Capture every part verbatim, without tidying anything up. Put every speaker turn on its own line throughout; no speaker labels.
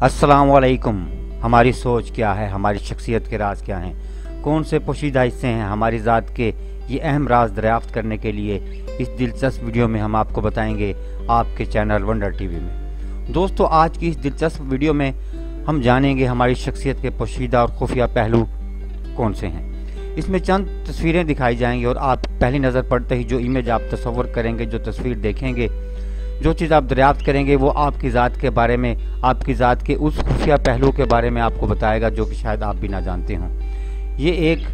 अस्सलाम वालेकुम। हमारी सोच क्या है, हमारी शख्सियत के राज क्या हैं, कौन से पोशीदा हिस्से हैं हमारी ज़ात के, ये अहम राज दरियाफ्त करने के लिए इस दिलचस्प वीडियो में हम आपको बताएंगे आपके चैनल वंडर टीवी में। दोस्तों, आज की इस दिलचस्प वीडियो में हम जानेंगे हमारी शख्सियत के पोशीदा और खुफिया पहलू कौन से हैं। इसमें चंद तस्वीरें दिखाई जाएंगी और आप पहली नज़र पड़ते ही जो इमेज आप तस्वर करेंगे, जो तस्वीर देखेंगे, जो चीज़ आप दरियाफ्त करेंगे वो आपकी ज़ात के बारे में, आपकी ज़ात के उस खुफिया पहलू के बारे में आपको बताएगा जो कि शायद आप भी ना जानते हों। ये एक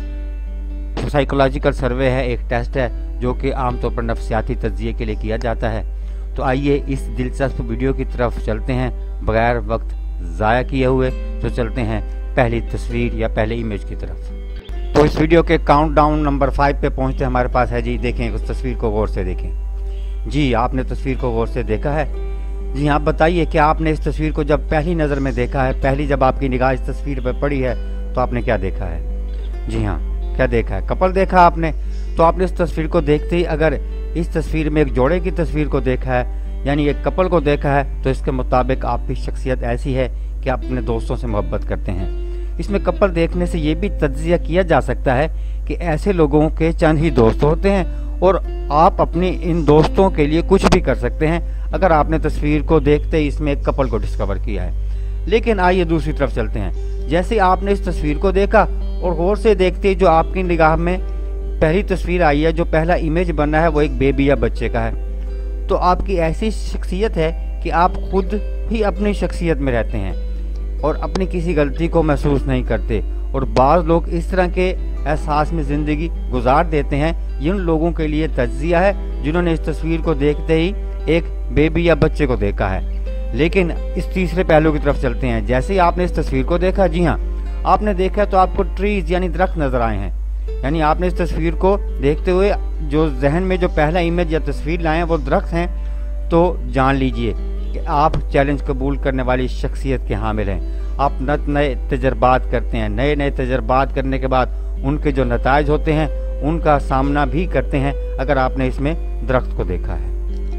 साइकोलॉजिकल सर्वे है, एक टेस्ट है जो कि आमतौर पर नफ्सियाती तज्जिए के लिए किया जाता है। तो आइए इस दिलचस्प वीडियो की तरफ चलते हैं बगैर वक्त ज़ाया किए हुए। तो चलते हैं पहली तस्वीर या पहले इमेज की तरफ। तो इस वीडियो के काउंटडाउन नंबर फाइव पे पहुँचते हमारे पास है जी। देखें, उस तस्वीर को गौर से देखें। जी, आपने तस्वीर को गौर से देखा है? जी, आप बताइए क्या आपने इस तस्वीर को जब पहली नज़र में देखा है, पहली जब आपकी निगाह इस तस्वीर पर पड़ी है तो आपने क्या देखा है? जी हाँ, क्या देखा है? कपल देखा आपने। तो आपने इस तस्वीर को देखते ही अगर इस तस्वीर में एक जोड़े की तस्वीर को देखा है, यानी एक कपल को देखा है, तो इसके मुताबिक आपकी शख्सियत ऐसी है कि आप अपने दोस्तों से मोहब्बत करते हैं। इसमें कपल देखने से ये भी तज्जिया किया जा सकता है कि ऐसे लोगों के चंद ही दोस्त होते हैं और आप अपने इन दोस्तों के लिए कुछ भी कर सकते हैं अगर आपने तस्वीर को देखते ही इसमें एक कपल को डिस्कवर किया है। लेकिन आइए दूसरी तरफ चलते हैं। जैसे आपने इस तस्वीर को देखा और गौर से देखते ही जो आपकी निगाह में पहली तस्वीर आई है, जो पहला इमेज बना है वो एक बेबी या बच्चे का है। तो आपकी ऐसी शख्सियत है कि आप खुद ही अपनी शख्सियत में रहते हैं और अपनी किसी गलती को महसूस नहीं करते। और बाज़ लोग इस तरह के एहसास में ज़िंदगी गुजार देते हैं। जिन लोगों के लिए तज्जिया है जिन्होंने इस तस्वीर को देखते ही एक बेबी या बच्चे को देखा है। लेकिन इस तीसरे पहलू की तरफ चलते हैं। जैसे ही आपने इस तस्वीर को देखा, जी हाँ, आपने देखा तो आपको ट्रीज यानी दरख्त नज़र आए हैं। यानी आपने इस तस्वीर को देखते हुए जो जहन में जो पहला इमेज या तस्वीर लाए हैं वो दरख्त हैं। तो जान लीजिए कि आप चैलेंज कबूल करने वाली शख्सियत के हामिल हैं। आप नए नए तजर्बात करते हैं। नए नए तजर्बात करने के बाद उनके जो नताइज होते हैं उनका सामना भी करते हैं अगर आपने इसमें दरख्त को देखा है।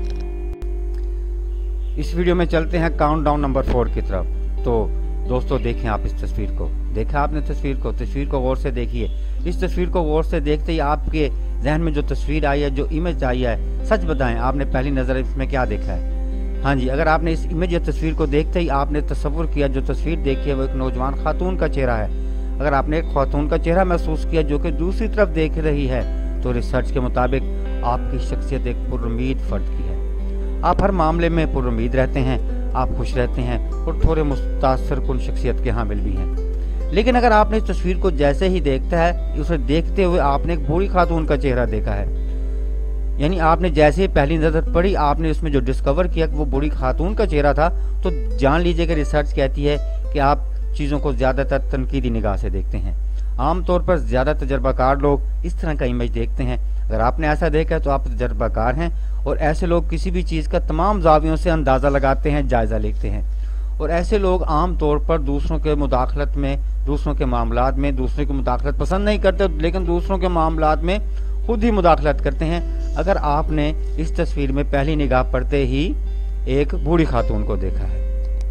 इस वीडियो में चलते हैं काउंटडाउन नंबर फोर की तरफ। तो दोस्तों, देखें आप इस तस्वीर को। देखा आपने तस्वीर को? तस्वीर को गौर से देखिए। इस तस्वीर को गौर से देखते ही आपके जहन में जो तस्वीर आई है, जो इमेज आई है, सच बताएं आपने पहली नज़र इसमें क्या देखा है? हाँ जी, अगर आपने इस इमेज या तस्वीर को देखते ही आपने तस्वुर किया, जो तस्वीर देखी है वो एक नौजवान खातून का चेहरा है। अगर आपने एक खातून का चेहरा महसूस किया जो कि दूसरी तरफ देख रही है, तो रिसर्च के मुताबिक आपकी शख्सियत एक पुरुमीद फ़र्द की है। आप हर मामले में पुरुमीद रहते हैं, आप खुश रहते हैं और थोड़े मुतासर कुन शख्सियत के हामिल भी हैं। लेकिन अगर आपने इस तस्वीर को जैसे ही देखता है, उसे देखते हुए आपने एक बूढ़ी खातून का चेहरा देखा है। यानी आपने जैसे ही पहली नज़र पड़ी, आपने उसमें जो डिस्कवर किया कि वो बूढ़ी खातून का चेहरा था, तो जान लीजिए कि रिसर्च कहती है कि आप चीज़ों को ज़्यादातर तनकीदी निगाह से देखते हैं। आमतौर पर ज़्यादा तजर्बाकार लोग इस तरह का इमेज देखते हैं। अगर आपने ऐसा देखा है तो आप तजर्बाकार हैं। और ऐसे लोग किसी भी चीज़ का तमाम जावियों से अंदाज़ा लगाते हैं, जायज़ा लेते हैं। और ऐसे लोग आम तौर पर दूसरों के मुदाखलत में, दूसरों के मामलात में, दूसरों की मुदाखलत पसंद नहीं करते, लेकिन दूसरों के मामलात में खुद ही मुदाखलत करते हैं। अगर आपने इस तस्वीर में पहली निगाह पड़ते ही एक बूढ़ी खातून को देखा है।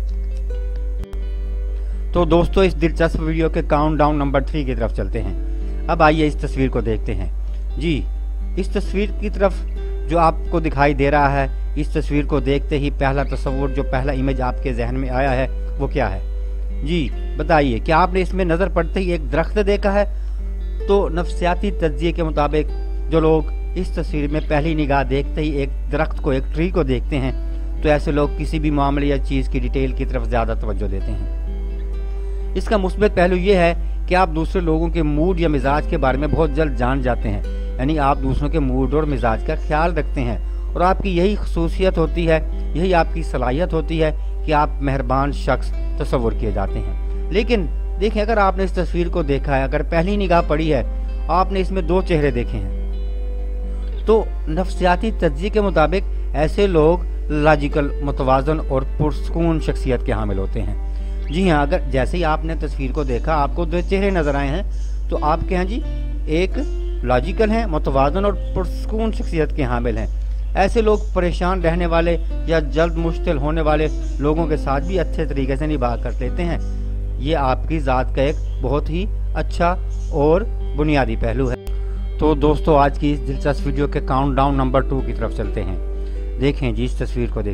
तो दोस्तों, इस दिलचस्प वीडियो के काउंटडाउन नंबर थ्री की तरफ चलते हैं। अब आइए इस तस्वीर को देखते हैं। जी, इस तस्वीर की तरफ जो आपको दिखाई दे रहा है, इस तस्वीर को देखते ही पहला तस्वुर, जो पहला इमेज आपके जहन में आया है वो क्या है? जी बताइए, क्या आपने इसमें नज़र पड़ते ही एक दरख्त देखा है? तो नफ्सियाती तज्जिए के मुताबिक जो लोग इस तस्वीर में पहली निगाह देखते ही एक दरख्त को, एक ट्री को देखते हैं, तो ऐसे लोग किसी भी मामले या चीज़ की डिटेल की तरफ ज़्यादा तवज्जो देते हैं। इसका मुस्बत पहलू ये है कि आप दूसरे लोगों के मूड या मिजाज के बारे में बहुत जल्द जान जाते हैं। यानी आप दूसरों के मूड और मिजाज का ख्याल रखते हैं और आपकी यही खसूसियत होती है, यही आपकी सलाहियत होती है कि आप मेहरबान शख्स तस्वुर किए जाते हैं। लेकिन देखें, अगर आपने इस तस्वीर को देखा है, अगर पहली निगाह पड़ी है, आपने इसमें दो चेहरे देखे हैं, तो नफ्सियाती तज्जिए के मुताबिक ऐसे लोग लॉजिकल, मुतवाज़न और पुरसकून शख्सियत के हामिल होते हैं। जी हाँ, अगर जैसे ही आपने तस्वीर को देखा आपको दो चेहरे नज़र आए हैं, तो आप क्या हैं जी, एक लॉजिकल हैं, मुतवाज़न और पुरसकून शख्सियत के हामिल हैं। ऐसे लोग परेशान रहने वाले या जल्द मुश्किल होने वाले लोगों के साथ भी अच्छे तरीके से निभा कर लेते हैं। ये आपकी ज़ात का एक बहुत ही अच्छा और बुनियादी पहलू है। तो दोस्तों, आज की इस दिलचस्प वीडियो के काउंटडाउन नंबर टू की तरफ चलते हैं। देखें जी, इस तस्वीर को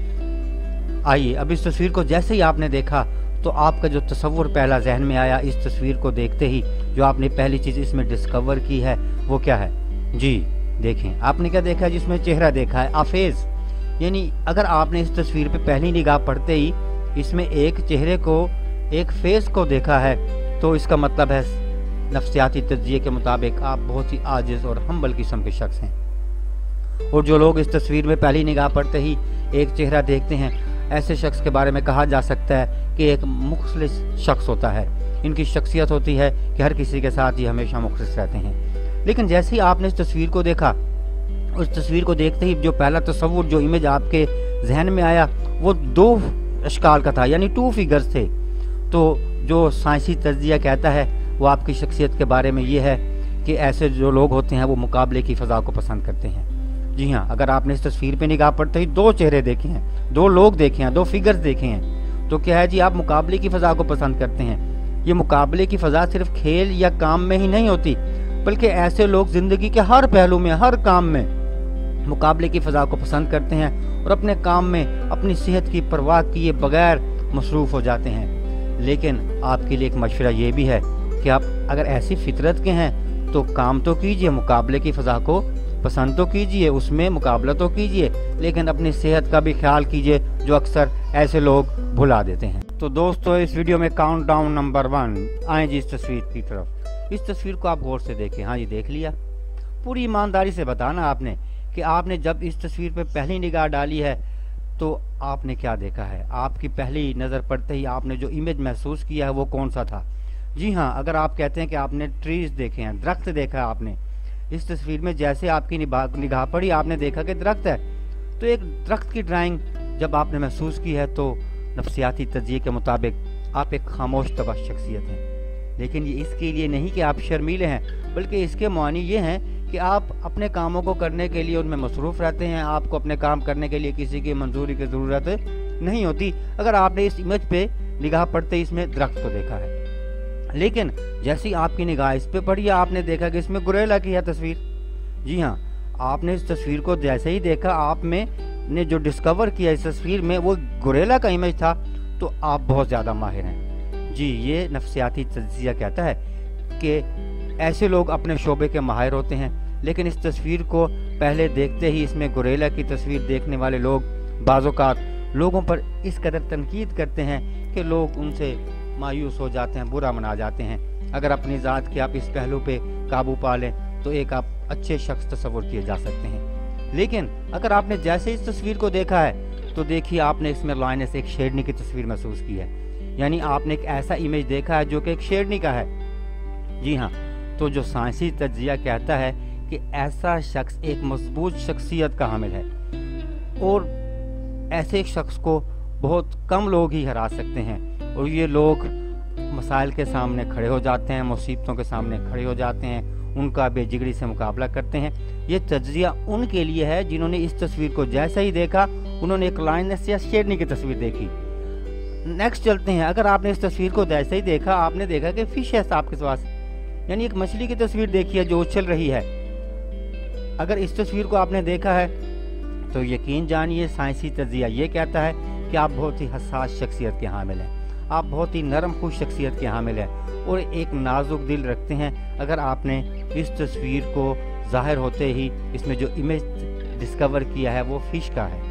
देखें। आइए, अब इस तस्वीर को जैसे ही आपने देखा तो आपका जो तस्वुर पहला जहन में आया इस तस्वीर को देखते ही, जो आपने पहली चीज़ इसमें डिस्कवर की है वो क्या है जी? देखें, आपने क्या देखा? जिसमें चेहरा देखा है आफेज। यानी अगर आपने इस तस्वीर पे पहली निगाह पड़ते ही इसमें एक चेहरे को, एक फेस को देखा है, तो इसका मतलब है नफ्सियाती तज्जिये के मुताबिक आप बहुत ही आजिज़ और हम्बल किस्म के शख्स हैं। और जो लोग इस तस्वीर में पहली निगाह पड़ते ही एक चेहरा देखते हैं, ऐसे शख्स के बारे में कहा जा सकता है कि एक मुखलिस शख्स होता है। इनकी शख्सियत होती है कि हर किसी के साथ ये हमेशा मुखलिस रहते हैं। लेकिन जैसे ही आपने इस तस्वीर को देखा, उस तस्वीर को देखते ही जो पहला तस्वुर, जो इमेज आपके जहन में आया वो दो अशकाल का था, यानी टू फिगर्स थे। तो जो साइंसी तज्जिया कहता है वो आपकी शख्सियत के बारे में ये है कि ऐसे जो लोग होते हैं वो मुकाबले की फ़ज़ा को पसंद करते हैं। जी हाँ, अगर आपने इस तस्वीर पे निगाह पड़ते ही दो चेहरे देखे हैं, दो लोग देखे हैं, दो फिगर्स देखे हैं, तो क्या है जी, आप मुकाबले की फ़ज़ा को पसंद करते हैं। ये मुकाबले की फ़ज़ा सिर्फ खेल या काम में ही नहीं होती, बल्कि ऐसे लोग ज़िंदगी के हर पहलू में, हर काम में मुकाबले की फ़ज़ा को पसंद करते हैं और अपने काम में अपनी सेहत की परवाह किए बगैर मसरूफ़ हो जाते हैं। लेकिन आपके लिए एक मशवरा ये भी है कि आप अगर ऐसी फितरत के हैं तो काम तो कीजिए, मुकाबले की फ़ज़ा को पसंद तो कीजिए, उसमें मुकाबला तो कीजिए, लेकिन अपनी सेहत का भी ख्याल कीजिए, जो अक्सर ऐसे लोग भुला देते हैं। तो दोस्तों, इस वीडियो में काउंटडाउन नंबर वन। आए जी इस तस्वीर की तरफ। इस तस्वीर को आप गौर से देखें। हाँ जी, देख लिया? पूरी ईमानदारी से बताना आपने कि आपने जब इस तस्वीर पर पहली निगाह डाली है तो आपने क्या देखा है। आपकी पहली नज़र पड़ते ही आपने जो इमेज महसूस किया है वो कौन सा था? जी हाँ, अगर आप कहते हैं कि आपने ट्रीज देखे हैं, दरख्त देखा है आपने, इस तस्वीर में जैसे आपकी निगाह पड़ी आपने देखा कि दरख्त है, तो एक दरख्त की ड्राइंग जब आपने महसूस की है तो नफ्सियाती तज्जिये के मुताबिक आप एक खामोश तबा शख्सियत हैं। लेकिन ये इसके लिए नहीं कि आप शर्मीले हैं, बल्कि इसके मानी ये हैं कि आप अपने कामों को करने के लिए उनमें मसरूफ़ रहते हैं। आपको अपने काम करने के लिए किसी की मंजूरी की ज़रूरत नहीं होती। अगर आपने इस इमेज पे निगाह पड़ते इसमें दरख्त को देखा है, लेकिन जैसी आपकी निगाह इस पे पड़ी, आपने देखा कि इसमें गुरेला की है तस्वीर। जी हाँ, आपने इस तस्वीर को जैसे ही देखा, आप में ने जो डिस्कवर किया इस तस्वीर में वो गुरेला का इमेज था, तो आप बहुत ज़्यादा माहिर हैं। जी, ये नफ्सियाती तज्जिया कहता है कि ऐसे लोग अपने शोबे के माहिर होते हैं, लेकिन इस तस्वीर को पहले देखते ही इसमें गुरेला की तस्वीर देखने वाले लोग बाज़ौक़ात लोगों पर इस कदर तनकीद करते हैं कि लोग उनसे मायूस हो जाते हैं, बुरा मना जाते हैं। अगर अपनी ज़ात के आप इस पहलू पे काबू पा लें तो एक आप अच्छे शख्स तस्वुर किए जा सकते हैं। लेकिन अगर आपने जैसे इस तस्वीर को देखा है तो देखिए आपने इसमें लाइनस एक शेरनी की तस्वीर महसूस की है, यानी आपने एक ऐसा इमेज देखा है जो कि एक शेरनी का है। जी हाँ, तो जो साइंसी तज्जिया कहता है कि ऐसा शख्स एक मजबूत शख्सियत का हामिल है और ऐसे शख्स को बहुत कम लोग ही हरा सकते हैं, और ये लोग मसाइल के सामने खड़े हो जाते हैं, मुसीबतों के सामने खड़े हो जाते हैं, उनका बेजिगरी से मुकाबला करते हैं। ये तज्जिया उनके लिए है जिन्होंने इस तस्वीर को जैसे ही देखा उन्होंने एक लाइनस या शेरनी की तस्वीर देखी। नेक्स्ट चलते हैं। अगर आपने इस तस्वीर को जैसे ही देखा, आपने देखा कि फिश है आपके पास, यानी एक मछली की तस्वीर देखी है जो उछल रही है। अगर इस तस्वीर को आपने देखा है तो यकीन जानिए साइंसी तज्जिया ये कहता है कि आप बहुत ही हसास शख्सियत के हामिल हैं, आप बहुत ही नरम खुश शख्सियत के हामिल हैं और एक नाजुक दिल रखते हैं। अगर आपने इस तस्वीर को ज़ाहिर होते ही इसमें जो इमेज डिस्कवर किया है वो फिश का है।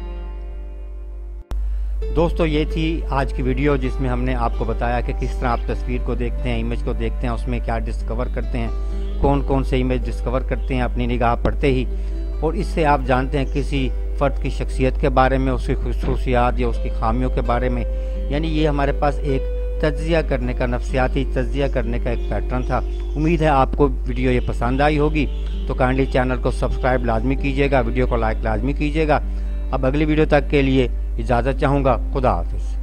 दोस्तों, ये थी आज की वीडियो जिसमें हमने आपको बताया कि किस तरह आप तस्वीर को देखते हैं, इमेज को देखते हैं, उसमें क्या डिस्कवर करते हैं, कौन कौन से इमेज डिस्कवर करते हैं अपनी निगाह पड़ते ही, और इससे आप जानते हैं किसी फ़र्द की शख्सियत के बारे में, उसकी खुसूसियात या उसकी खामियों के बारे में। यानी ये हमारे पास एक तज्जिया करने का, नफ्सियाती तज्जिया करने का एक पैटर्न था। उम्मीद है आपको वीडियो ये पसंद आई होगी, तो काइंडली चैनल को सब्सक्राइब लाजमी कीजिएगा, वीडियो को लाइक लाजमी कीजिएगा। अब अगली वीडियो तक के लिए इजाज़त चाहूँगा। खुदा हाफिज़।